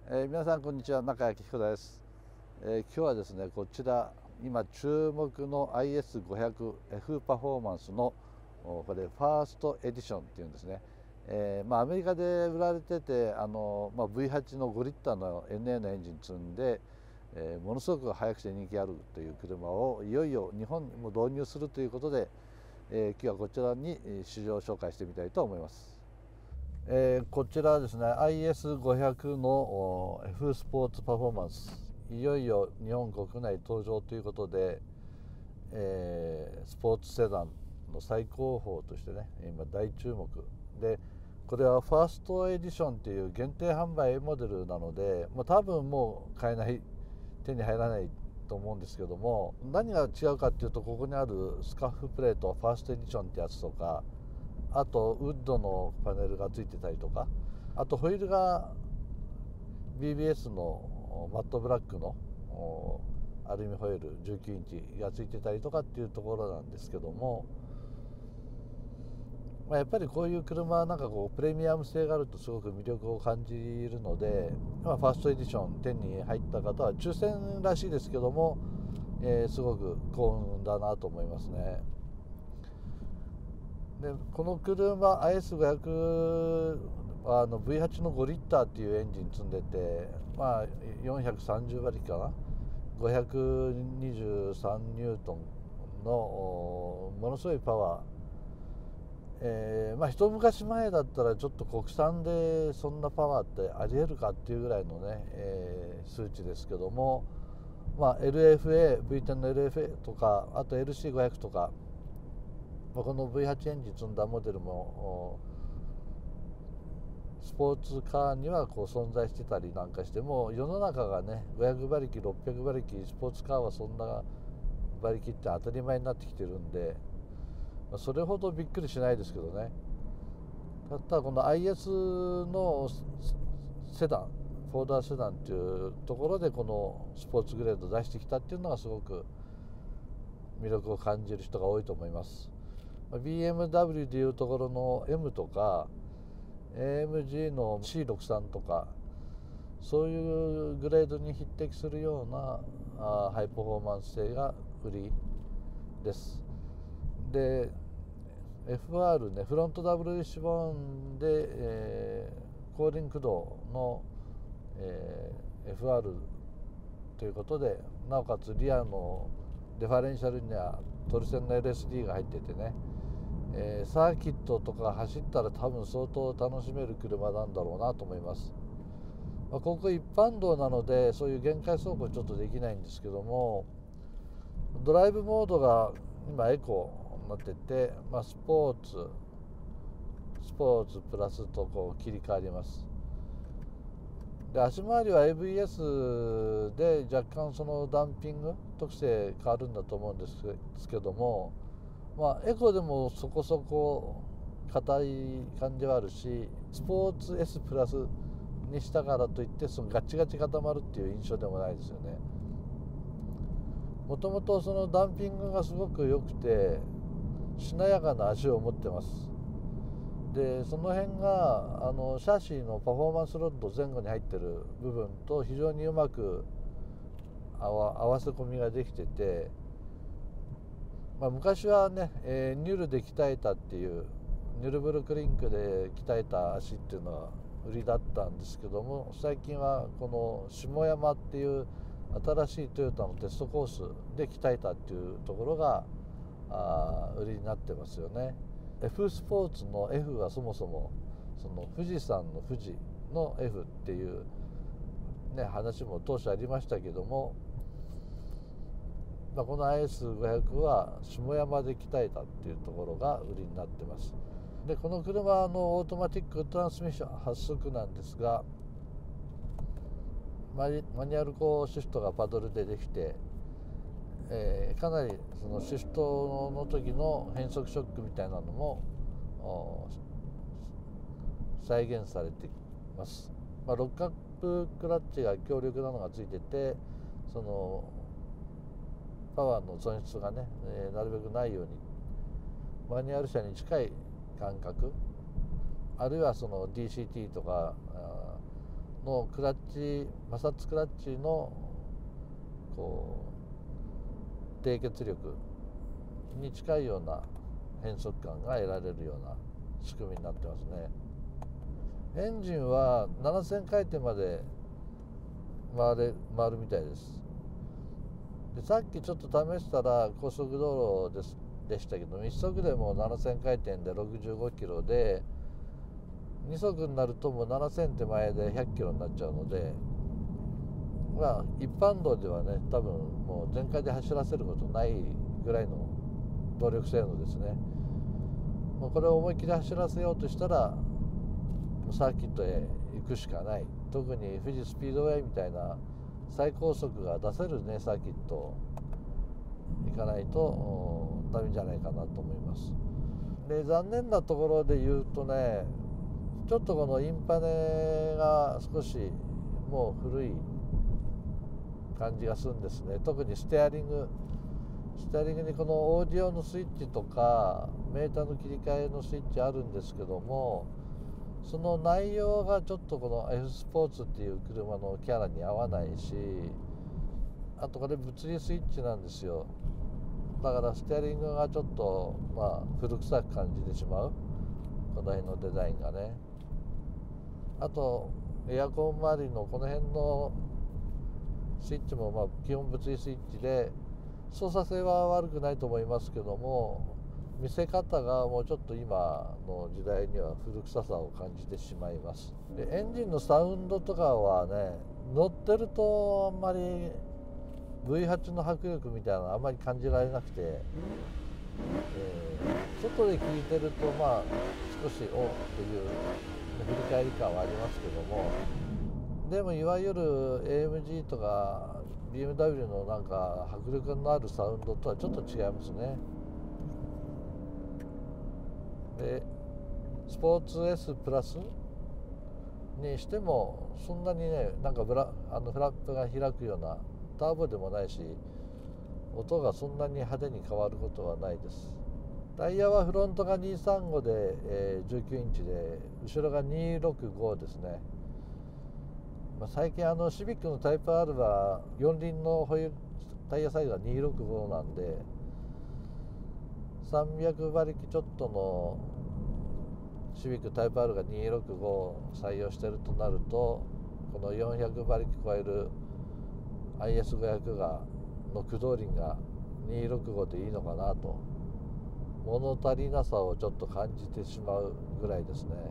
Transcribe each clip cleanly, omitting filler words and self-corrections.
皆さんこんにちは、中谷彦です。今日はですね、こちら今注目の IS500F パフォーマンスのこれファーストエディションっていうんですね。アメリカで売られててV8 の5リッターの NA のエンジン積んで、ものすごく速くて人気あるという車をいよいよ日本にも導入するということで、今日はこちらに試乗紹介してみたいと思います。こちらはですね IS500 の F スポーツパフォーマンス、いよいよ日本国内登場ということで、スポーツセダンの最高峰としてね今大注目で、これはファーストエディションという限定販売モデルなので、多分もう買えない、手に入らないと思うんですけども、何が違うかっていうと、ここにあるスカッフプレートファーストエディションってやつとか、あとウッドのパネルがついてたりとか、あとホイールが BBS のマットブラックのアルミホイール19インチがついてたりとかっていうところなんですけども、やっぱりこういう車はなんかこうプレミアム性があるとすごく魅力を感じるので、ファーストエディション手に入った方は抽選らしいですけども、すごく幸運だなと思いますね。でこの車 IS500 はV8 の5リッターっていうエンジン積んでて、430馬力かな、523ニュートンのものすごいパワー、一昔前だったらちょっと国産でそんなパワーってありえるかっていうぐらいのね、数値ですけども、LFA、V10 の LFA とか、あと LC500 とか、この V8 エンジン積んだモデルもスポーツカーにはこう存在してたりなんかしても、世の中がね500馬力600馬力、スポーツカーはそんな馬力って当たり前になってきてるんで、それほどびっくりしないですけどね。ただこの IS のセダン、フォーダーセダンっていうところでこのスポーツグレード出してきたっていうのがすごく魅力を感じる人が多いと思います。BMW でいうところの M とか AMG の C63 とか、そういうグレードに匹敵するようなハイパフォーマンス性が売りです。で FR ね、フロントダブルウィッシュボーンで、後輪駆動の、FR ということで、なおかつリアのデファレンシャルにはトルセンの LSD が入っててね、サーキットとか走ったら多分相当楽しめる車なんだろうなと思います。ここ一般道なのでそういう限界走行ちょっとできないんですけども、ドライブモードが今エコになってて、スポーツプラスとこう切り替わります。で足回りは ABS で若干そのダンピング特性変わるんだと思うんですけども、エコでもそこそこ硬い感じはあるし、スポーツ S プラスにしたからといってそのガチガチ固まるっていう印象でもないですよね。もともとそのダンピングがすごく良くてしなやかな足を持ってます。でその辺がシャシーのパフォーマンスロッド前後に入ってる部分と非常にうまく合わせ込みができてて、昔はね、ニュルで鍛えたっていう、ニュルブルクリンクで鍛えた足っていうのは売りだったんですけども、最近はこの下山っていう新しいトヨタのテストコースで鍛えたっていうところが売りになってますよね。F スポーツの F はそもそもその富士山の富士の F っていう、話も当初ありましたけども、この IS500 は下山で鍛えたっていうところが売りになってます。でこの車のオートマティックトランスミッション8速なんですが、マニュアルシフトがパドルでできて、かなりそのシフトの時の変速ショックみたいなのも再現されています。ロックアップクラッチが強力なのがついてて、そのパワーの損失がね、なるべくないようにマニュアル車に近い感覚、あるいはその DCT とかのクラッチ、摩擦クラッチのこう低血力に近いような変速感が得られるような仕組みになってますね。エンジンは7000回転まで回るみたいです。でさっきちょっと試したら高速道路でしたけど、1速でも7000回転で65キロで、2速になるともう7000手前で100キロになっちゃうので、まあ一般道ではね、多分もう全開で走らせることないぐらいの動力性能ですね。もうこれを思いっきり走らせようとしたらサーキットへ行くしかない。特に富士スピードウェイみたいな最高速が出せるねサーキット行かないとダメじゃないかなと思います。で残念なところで言うとね、ちょっとこのインパネが少しもう古い感じがするんですね。特にステアリングにこのオーディオのスイッチとかメーターの切り替えのスイッチあるんですけども、その内容がちょっとこの F スポーツっていう車のキャラに合わないし、あとこれ物理スイッチなんですよ。だからステアリングがちょっと古臭く感じてしまう、この辺のデザインがね。あとエアコン周りのこの辺のスイッチも基本物理スイッチで操作性は悪くないと思いますけども、見せ方がもうちょっと今の時代には古臭さを感じてしまいます。でエンジンのサウンドとかはね、乗ってるとあんまり V8 の迫力みたいなのあんまり感じられなくて、外で聞いてると少しおっという振り返り感はありますけども、でもいわゆる AMG とか BMW のなんか迫力のあるサウンドとはちょっと違いますね。でスポーツ S プラスにしてもそんなにね、なんかフラップが開くようなターボでもないし、音がそんなに派手に変わることはないです。タイヤはフロントが235で、19インチで、後ろが265ですね。最近シビックのタイプ R は4輪のホイールタイヤサイズが265なんで、300馬力ちょっとのシビックタイプ R が265を採用してるとなると、この400馬力超える IS500 の駆動輪が265でいいのかなと、物足りなさをちょっと感じてしまうぐらいですね。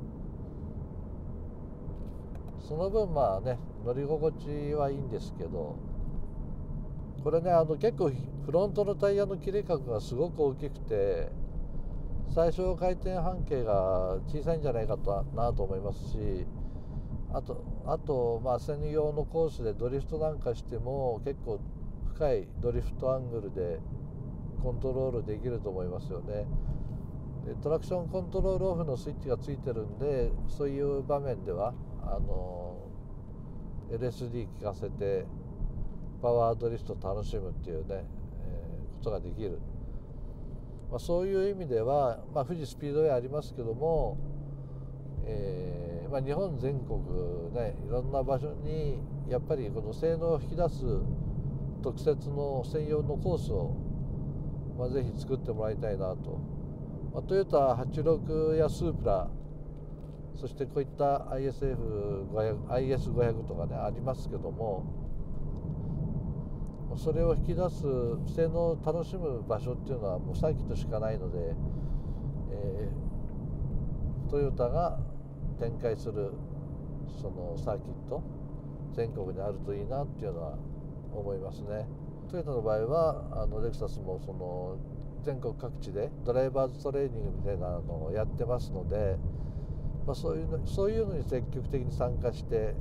その分乗り心地はいいんですけど、これね結構フロントのタイヤの切れ角がすごく大きくて、最小回転半径が小さいんじゃないかなと思いますし、あと専用のコースでドリフトなんかしても結構深いドリフトアングルでコントロールできると思いますよね。でトラクションコントロールオフのスイッチがついてるんで、そういう場面ではLSD 効かせてパワードリフト楽しむっていうね、ことができる。そういう意味では、富士スピードウェイありますけども、日本全国ね、いろんな場所にやっぱりこの性能を引き出す特設の専用のコースを、ぜひ作ってもらいたいなと。トヨタ86やスープラ、そしてこういった IS500 とかねありますけども、それを引き出す性能を楽しむ場所っていうのはもうサーキットしかないので、トヨタが展開するそのサーキット全国にあるといいなっていうのは思いますね。トヨタの場合はレクサスもその全国各地でドライバーズトレーニングみたいなのをやってますので、そういうのに積極的に参加して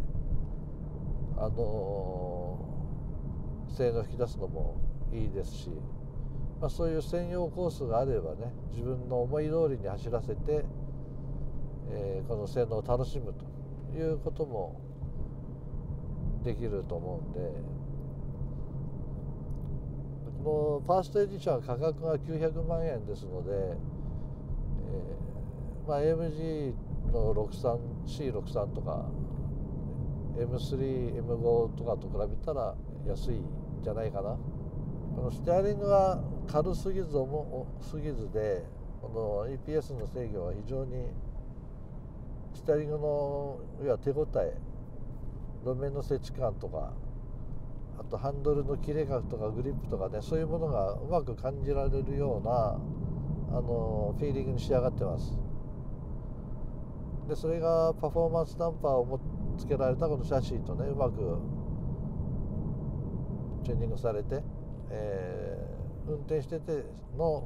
性能を引き出すのもいいですし、そういう専用コースがあればね、自分の思い通りに走らせて、この性能を楽しむということもできると思うんで、このファーストエディションは価格が900万円ですので、AMG のC63とか M3、M5 とかと比べたら安いんじゃないかな。このステアリングは軽すぎず重すぎずで、この EPS の制御は非常にステアリングの要は手応え、路面の接地感とか、あとハンドルの切れ角とかグリップとかね、そういうものがうまく感じられるようなフィーリングに仕上がってます。でそれがパフォーマンスダンパーをつけられたこのシャシーとね、うまくチューニングされて、運転してての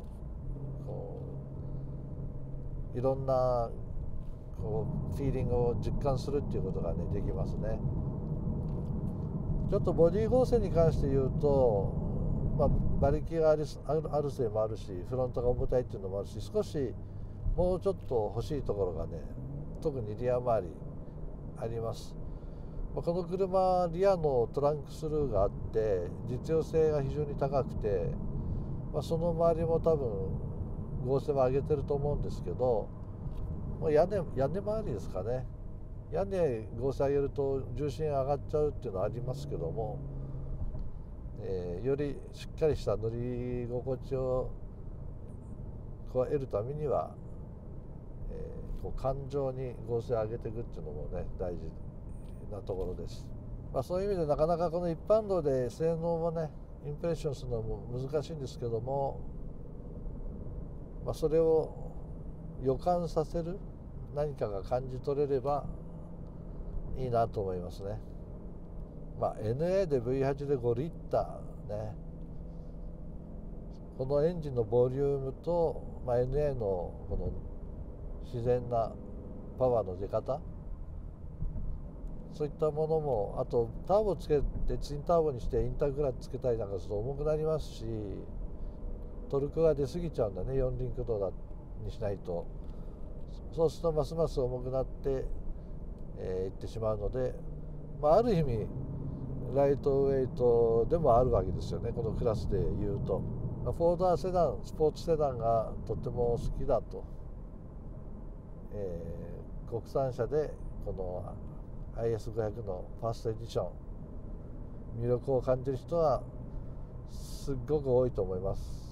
いろんなフィーリングを実感するっていうことがねできますね。ちょっとボディ剛性に関して言うと、馬力があるせいもあるし、フロントが重たいっていうのもあるし、少しもうちょっと欲しいところがね、特にリア周りあります。この車リアのトランクスルーがあって実用性が非常に高くて、その周りも多分剛性は上げてると思うんですけど、屋根周りですかね。屋根剛性上げると重心上がっちゃうっていうのはありますけども、よりしっかりした乗り心地を得るためには、感情に剛性を上げていくっていうのもね大事なところです。そういう意味でなかなかこの一般道で性能もねインプレッションするのも難しいんですけども、それを予感させる何かが感じ取れればいいなと思いますね。NA で V8 で5リッターね、このエンジンのボリュームと、NA のこの自然なパワーの出方、そういったものも、あとターボつけてツインターボにしてインタークラッチつけたりなんかすると重くなりますし、トルクが出過ぎちゃうんだね、4輪駆動にしないと。そうするとますます重くなっていってしまうので、ある意味ライトウェイトでもあるわけですよね、このクラスでいうと。フォーダーセダン、スポーツセダンがとっても好きだと、国産車でこの IS500 のファーストエディション魅力を感じる人はすっごく多いと思います。